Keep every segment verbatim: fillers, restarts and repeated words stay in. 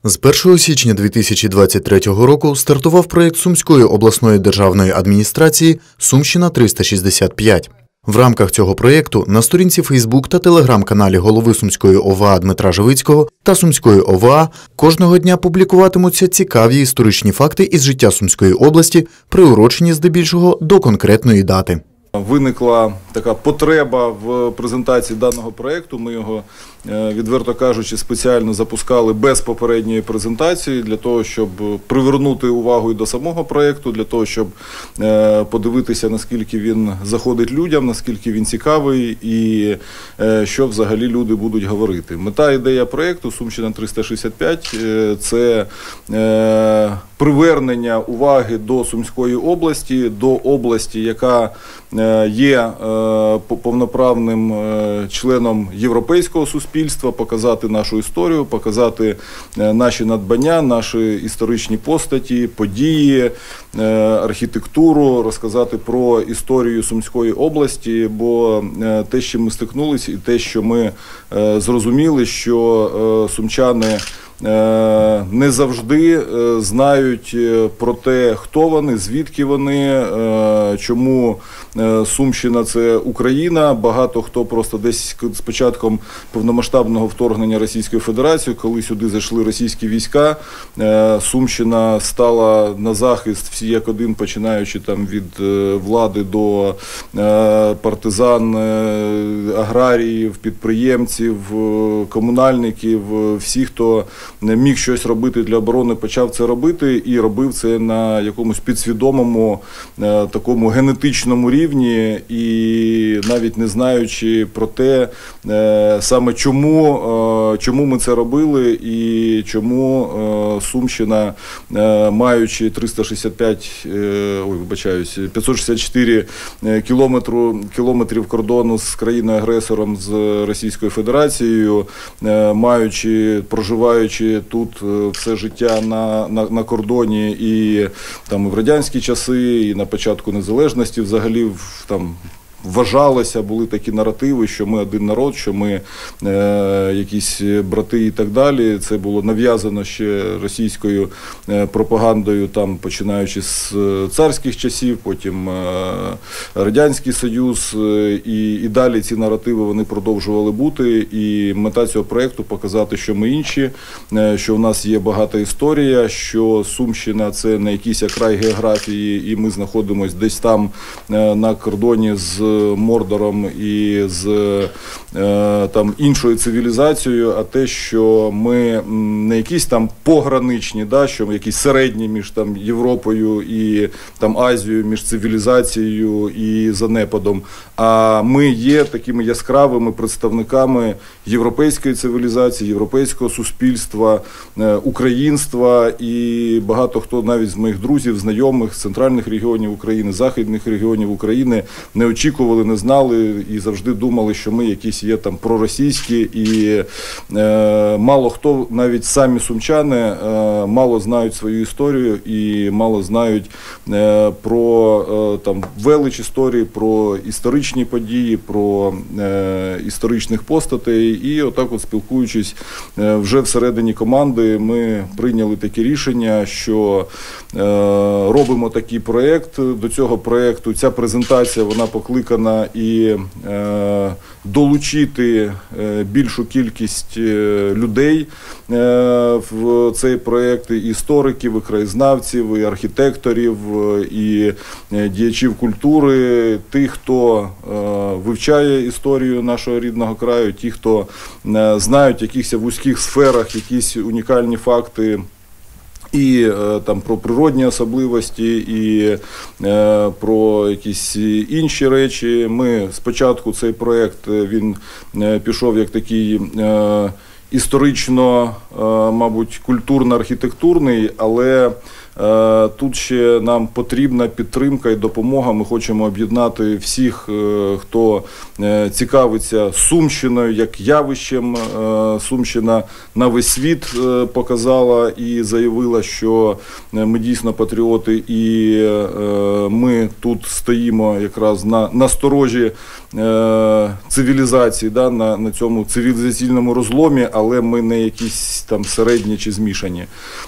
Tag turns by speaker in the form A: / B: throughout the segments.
A: З першого січня дві тисячі двадцять третього року стартував проєкт Сумської обласної державної адміністрації «Сумщина триста шістдесят п'ять». В рамках цього проєкту на сторінці Фейсбук та Телеграм-каналі голови Сумської О В А Дмитра Живицького та Сумської О В А кожного дня публікуватимуться цікаві історичні факти із життя Сумської області, приурочені здебільшого до конкретної дати.
B: Виникла така потреба в презентації даного проєкту. Ми його, відверто кажучи, спеціально запускали без попередньої презентації, для того, щоб привернути увагу і до самого проєкту, для того, щоб подивитися, наскільки він заходить людям, наскільки він цікавий і що взагалі люди будуть говорити. Мета, ідея проєкту «Сумщина триста шістдесят п'ять» – це привернення уваги до Сумської області, до області, яка є повноправним членом європейського суспільства, показати нашу історію, показати наші надбання, наші історичні постаті, події, архітектуру, розказати про історію Сумської області, бо те, з чим ми стикнулися, і те, що ми зрозуміли, що сумчани не завжди знають про те, хто вони, звідки вони, чому Сумщина – це Україна. Багато хто просто десь з початком повномасштабного вторгнення Російської Федерації, коли сюди зайшли російські війська, Сумщина стала на захист всі як один, починаючи там від влади до партизан, аграріїв, підприємців, комунальників, всіх, хто не міг щось робити для оборони, почав це робити і робив це на якомусь підсвідомому, такому генетичному рівні, і навіть не знаючи про те, саме чому, чому ми це робили і чому Сумщина, маючи триста шістдесят п'ять, ой, вибачаюсь, п'ятсот шістдесят чотири кілометру, кілометрів кордону з країною-агресором, з Російською Федерацією, маючи, проживаючи тут все життя на, на, на кордоні і там, в радянські часи, і на початку незалежності взагалі там вважалося, були такі наративи, що ми один народ, що ми е, якісь брати і так далі. Це було нав'язано ще російською е, пропагандою, там, починаючи з царських часів, потім е, Радянський Союз, е, і, і далі ці наративи вони продовжували бути. І мета цього проєкту – показати, що ми інші, е, що в нас є багата історія, що Сумщина – це не якийсь край географії, і ми знаходимося десь там е, на кордоні з Мордором і з е, там іншою цивілізацією, а те, що ми не якісь там пограничні, да, що ми якісь середні між там Європою і там Азією, між цивілізацією і занепадом, а ми є такими яскравими представниками європейської цивілізації, європейського суспільства, е, українства, і багато хто навіть з моїх друзів, знайомих з центральних регіонів України, західних регіонів України не очікували, не знали і завжди думали, що ми якісь є там проросійські, і е, мало хто, навіть самі сумчани, е, мало знають свою історію і мало знають е, про е, там велич історії, про історичні події, про е, історичних постатей. І отак от, спілкуючись е, вже всередині команди, ми прийняли таке рішення, що е, робимо такий проєкт. До цього проєкту ця презентація, вона покликана і е, долучити е, більшу кількість е, людей е, в цей проєкт, і істориків, і краєзнавців, і архітекторів, і е, діячів культури, тих, хто е, вивчає історію нашого рідного краю, ті, хто е, знають в якихось вузьких сферах якісь унікальні факти, і е, там про природні особливості, і е, про якісь інші речі. Ми спочатку цей проєкт, він е, пішов як такий е, історично, е, мабуть, культурно-архітектурний, але Тут ще нам потрібна підтримка і допомога. Ми хочемо об'єднати всіх, хто цікавиться Сумщиною як явищем. Сумщина на весь світ показала і заявила, що ми дійсно патріоти, і ми тут стоїмо якраз на, на сторожі цивілізації, да, на, на цьому цивілізаційному розломі, але ми не якісь там середні чи змішані.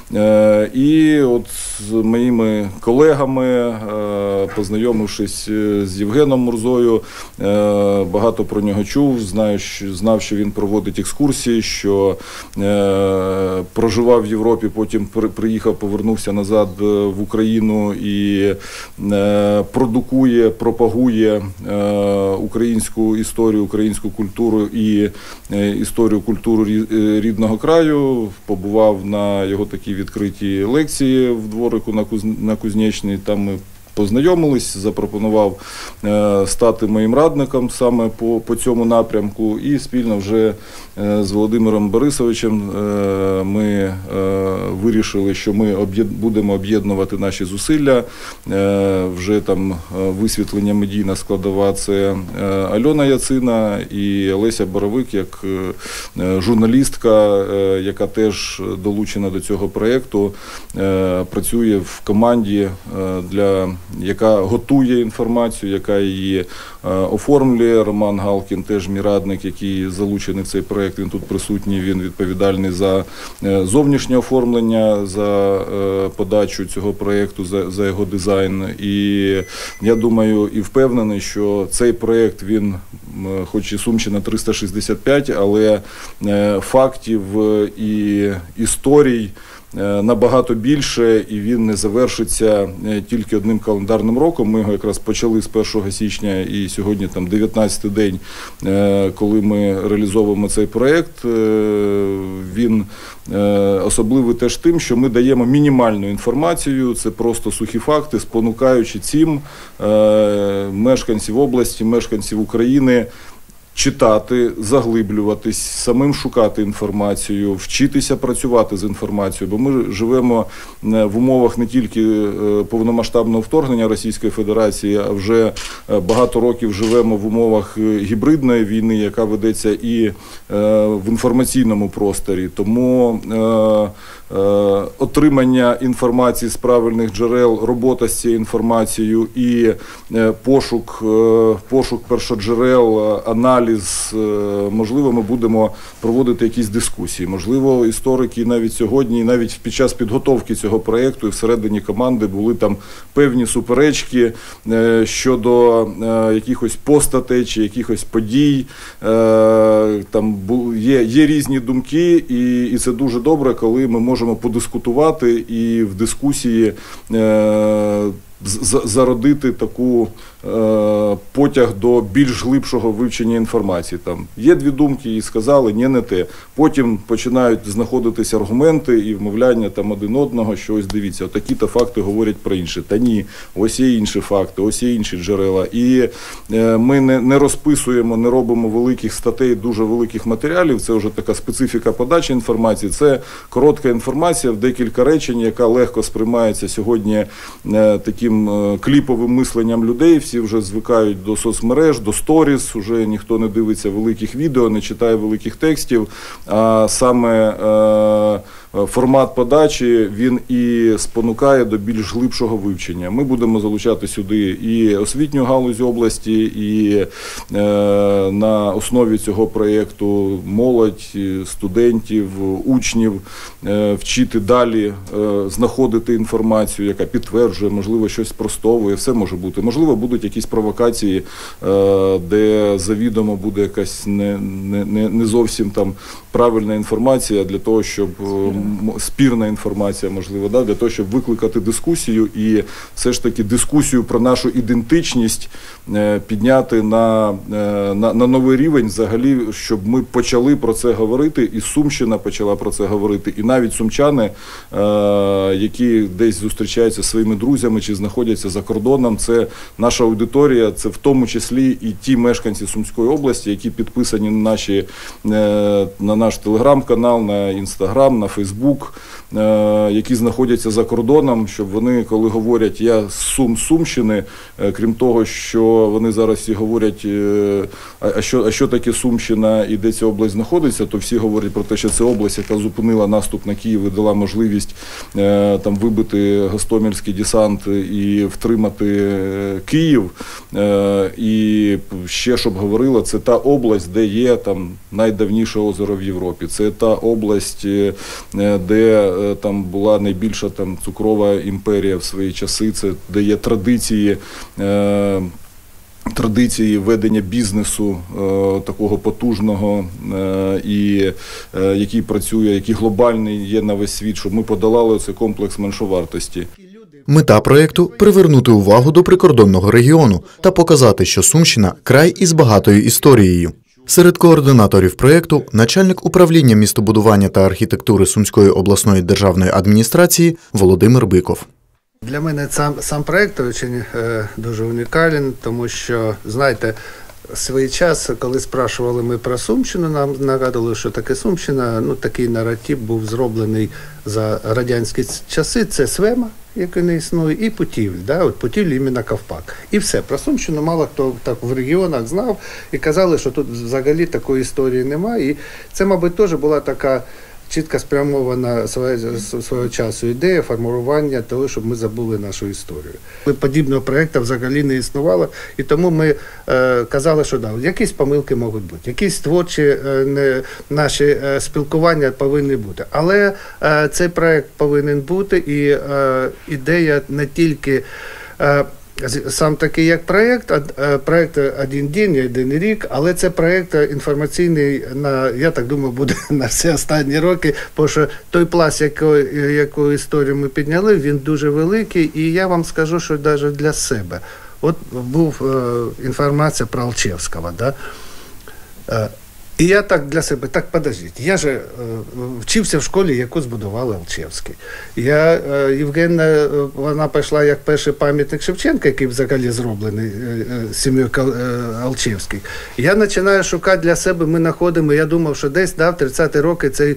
B: І от з моїми колегами, познайомившись з Євгеном Мурзою, багато про нього чув, знаю, знав, що він проводить екскурсії, що проживав в Європі, потім приїхав, повернувся назад в Україну і продукує, пропагує українську історію, українську культуру і історію, культуру рідного краю. Побував на його такій відкритій лекції в дворику на, Куз... на Кузнєчній, там ми познайомились, запропонував е, стати моїм радником саме по, по цьому напрямку, і спільно вже е, з Володимиром Борисовичем е, ми е, вирішили, що ми об'єд... будемо об'єднувати наші зусилля. Е, вже там висвітлення медійна складова – це е, Альона Яцина і Олеся Боровик, як е, журналістка, е, яка теж долучена до цього проєкту, е, працює в команді е, для яка готує інформацію, яка її е, оформлює. Роман Галкін, теж мій радник, який залучений в цей проєкт, він тут присутній, він відповідальний за е, зовнішнє оформлення, за е, подачу цього проєкту, за, за його дизайн. І я думаю і впевнений, що цей проєкт, він, хоч і Сумщина триста шістдесят п'ять, але е, фактів і історій набагато більше, і він не завершиться тільки одним календарним роком. Ми його якраз почали з першого січня, і сьогодні там дев'ятнадцятий день, коли ми реалізовуємо цей проєкт. Він особливий теж тим, що ми даємо мінімальну інформацію, це просто сухі факти, спонукаючи цим мешканців області, мешканців України читати, заглиблюватись, самим шукати інформацію, вчитися працювати з інформацією, бо ми живемо в умовах не тільки повномасштабного вторгнення Російської Федерації, а вже багато років живемо в умовах гібридної війни, яка ведеться і в інформаційному просторі. Тому отримання інформації з правильних джерел, робота з цією інформацією і пошук, пошук першоджерел, аналіз, можливо, ми будемо проводити якісь дискусії. Можливо, історики навіть сьогодні, навіть під час підготовки цього проєкту і всередині команди були там певні суперечки щодо якихось постатей чи якихось подій. Там є, є різні думки, і, і це дуже добре, коли ми можемо подискутувати і в дискусії зародити таку е, потяг до більш глибшого вивчення інформації. Там є дві думки, і сказали, ні, не те. Потім починають знаходитися аргументи і вмовляння там один одного, що ось дивіться, такі-то факти говорять про інше. Та ні, ось є інші факти, ось є інші джерела. І е, ми не, не розписуємо, не робимо великих статей, дуже великих матеріалів, це вже така специфіка подачі інформації, це коротка інформація в декілька речень, яка легко сприймається сьогодні е, такі кліповим мисленням людей, всі вже звикають до соцмереж, до сторіс, вже ніхто не дивиться великих відео, не читає великих текстів, а саме е, формат подачі, він і спонукає до більш глибшого вивчення. Ми будемо залучати сюди і освітню галузь області, і е, на основі цього проєкту молодь, студентів, учнів, е, вчити далі, е, знаходити інформацію, яка підтверджує, можливо, щось спростовує, все може бути. Можливо, будуть якісь провокації, де завідомо буде якась не, не, не зовсім там правильна інформація для того, щоб спірна інформація, можливо, да, для того, щоб викликати дискусію і все ж таки дискусію про нашу ідентичність підняти на, на, на новий рівень взагалі, щоб ми почали про це говорити, і Сумщина почала про це говорити, і навіть сумчани, які десь зустрічаються зі своїми друзями чи знаходяться за кордоном, це наша аудиторія, це в тому числі і ті мешканці Сумської області, які підписані на наші, на наш телеграм-канал, на інстаграм, на фейсбук, які знаходяться за кордоном, щоб вони, коли говорять «я з Сум, Сумщини», крім того, що вони зараз всі говорять, а що, а що таке Сумщина і де ця область знаходиться, то всі говорять про те, що це область, яка зупинила наступ на Київ і дала можливість там вибити Гостомельський десант і втримати Київ. І ще, щоб говорила, це та область, де є там найдавніше озеро в Європі. Це та область, де там була найбільша там цукрова імперія в свої часи, це де є традиції, е, традиції ведення бізнесу е, такого потужного, е, і е, який працює, який глобальний є на весь світ, щоб ми подолали цей комплекс меншовартості.
A: Мета проєкту – привернути увагу до прикордонного регіону та показати, що Сумщина – край із багатою історією. Серед координаторів проєкту – начальник управління містобудування та архітектури Сумської обласної державної адміністрації Володимир Биков.
C: Для мене сам, сам проєкт дуже, дуже унікальний, тому що, знаєте, в свій час, коли спрашували ми про Сумщину, нам нагадували, що таке Сумщина, ну такий наратив був зроблений за радянські часи, це Свема, який не існує, і Путівль, да? От Путівль іменно Ковпак. І все, про Сумщину мало хто так в регіонах знав, і казали, що тут взагалі такої історії немає, і це, мабуть, теж була така чітко спрямована свого, свого часу ідея формування того, щоб ми забули нашу історію. Подібного проєкту взагалі не існувало, і тому ми е, казали, що да, якісь помилки можуть бути, якісь творчі е, не, наші е, спілкування повинні бути. Але е, цей проєкт повинен бути, і е, ідея не тільки е, сам такий як проєкт, проєкт «Один день, один рік», але це проєкт інформаційний, на, я так думаю, буде на всі останні роки, тому що той пласт, яку, яку історію ми підняли, він дуже великий, і я вам скажу, що навіть для себе. От був е, інформація про Алчевського, да? Е, І я так для себе, так, подождіть, я же е, вчився в школі, яку збудували Алчевський. Я, е, Євгенія, вона пішла як перший пам'ятник Шевченка, який взагалі зроблений е, е, сім'єю е, Алчевський. Я починаю шукати для себе, ми знаходимо, я думав, що десь, да, в тридцяті роки цей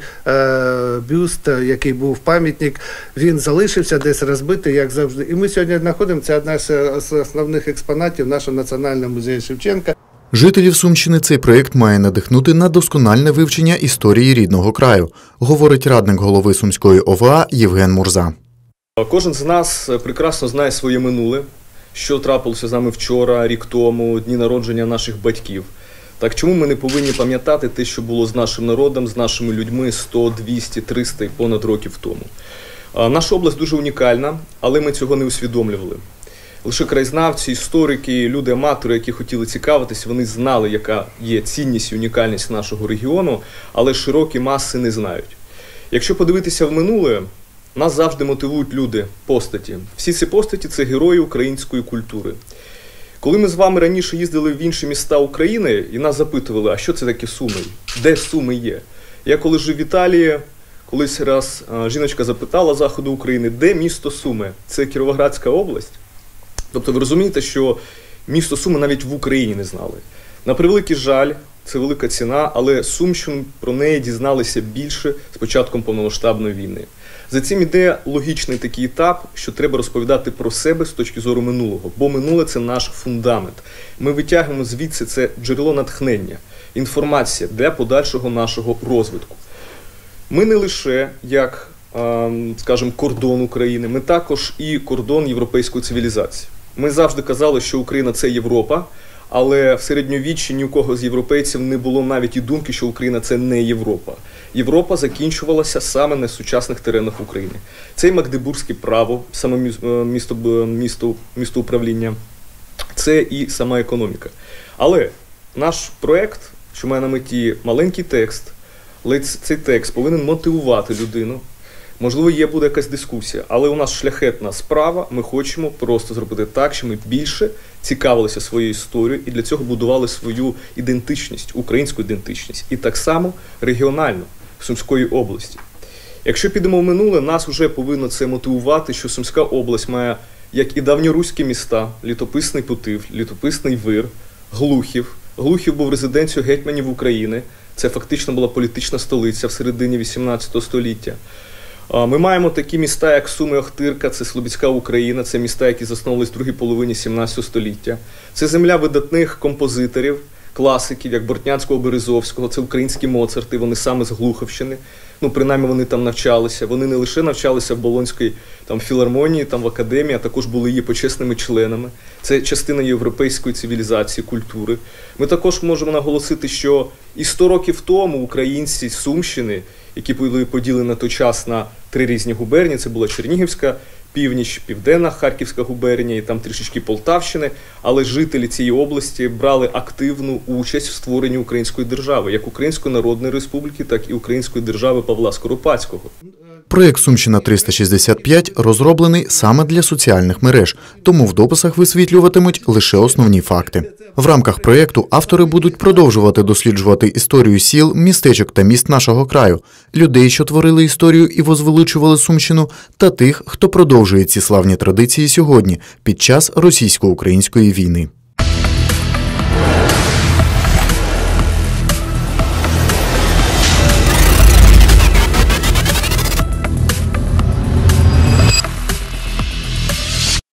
C: е, бюст, який був пам'ятник, він залишився десь розбитий, як завжди. І ми сьогодні знаходимо, це одна з основних експонатів нашого Національного музею Шевченка.
A: Жителів Сумщини цей проєкт має надихнути на доскональне вивчення історії рідного краю, говорить радник голови Сумської О В А Євген Мурза.
D: Кожен з нас прекрасно знає своє минуле, що трапилося з нами вчора, рік тому, дні народження наших батьків. Так чому ми не повинні пам'ятати те, що було з нашим народом, з нашими людьми сто, двісті, триста і понад років тому? Наша область дуже унікальна, але ми цього не усвідомлювали. Лише краєзнавці, історики, люди-аматори, які хотіли цікавитись, вони знали, яка є цінність і унікальність нашого регіону, але широкі маси не знають. Якщо подивитися в минуле, нас завжди мотивують люди, постаті. Всі ці постаті – це герої української культури. Коли ми з вами раніше їздили в інші міста України і нас запитували, а що це таке Суми, де Суми є? Я коли жив в Італії, колись раз жіночка запитала з заходу України, де місто Суми? Це Кіровоградська область? Тобто ви розумієте, що місто Суми навіть в Україні не знали. На превеликий жаль, це велика ціна, але Сумщину про неї дізналися більше з початком повномасштабної війни. За цим іде логічний такий етап, що треба розповідати про себе з точки зору минулого, бо минуле – це наш фундамент. Ми витягуємо звідси це джерело натхнення, інформація для подальшого нашого розвитку. Ми не лише як, скажімо, кордон України, ми також і кордон європейської цивілізації. Ми завжди казали, що Україна – це Європа, але в середньовіччі ні у кого з європейців не було навіть і думки, що Україна – це не Європа. Європа закінчувалася саме на сучасних теренах України. Це і Магдебурзьке право, саме місто, місто, місто управління, це і сама економіка. Але наш проєкт, що має на меті маленький текст, але цей текст повинен мотивувати людину. Можливо, є буде якась дискусія, але у нас шляхетна справа, ми хочемо просто зробити так, що ми більше цікавилися своєю історією і для цього будували свою ідентичність, українську ідентичність, і так само регіональну, Сумської області. Якщо підемо в минуле, нас вже повинно це мотивувати, що Сумська область має, як і давньоруські міста, літописний Путивль, літописний Вир, Глухів. Глухів був резиденцією гетьманів України. Це фактично була політична столиця в середині вісімнадцятого століття. Ми маємо такі міста, як Суми, Охтирка, це Слобідська Україна, це міста, які засновувались в другій половині сімнадцятого століття. Це земля видатних композиторів, класиків, як Бортнянського, Березовського, це українські Моцарти, вони саме з Глуховщини. Ну, принаймні, вони там навчалися. Вони не лише навчалися в Болонській там, філармонії, там, в академії, а також були її почесними членами. Це частина європейської цивілізації, культури. Ми також можемо наголосити, що і сто років тому українці з Сумщини, які були поділені на той час на три різні губернії, це була Чернігівська, Північ, Південна Харківська губернія і там трішечки Полтавщини, але жителі цієї області брали активну участь в створенні української держави, як Української Народної Республіки, так і Української держави Павла Скоропадського.
A: Проєкт «Сумщина триста шістдесят п'ять» розроблений саме для соціальних мереж, тому в дописах висвітлюватимуть лише основні факти. В рамках проєкту автори будуть продовжувати досліджувати історію сіл, містечок та міст нашого краю, людей, що творили історію і возвеличували Сумщину, та тих, хто продовжує ці славні традиції сьогодні, під час російсько-української війни.